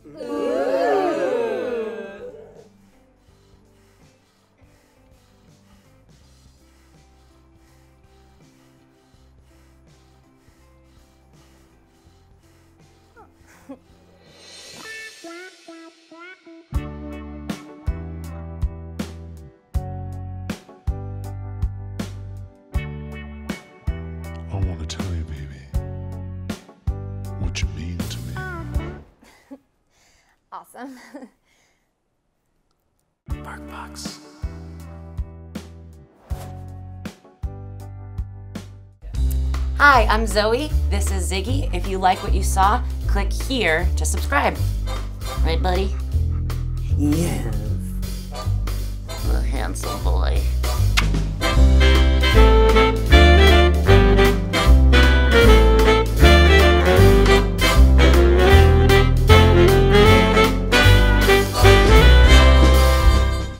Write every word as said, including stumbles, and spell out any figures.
I want to tell you, baby, what you mean to me. Awesome. BarkBox. Hi, I'm Zoe. This is Ziggy. If you like what you saw, click here to subscribe. Right, buddy? Yes. The handsome boy.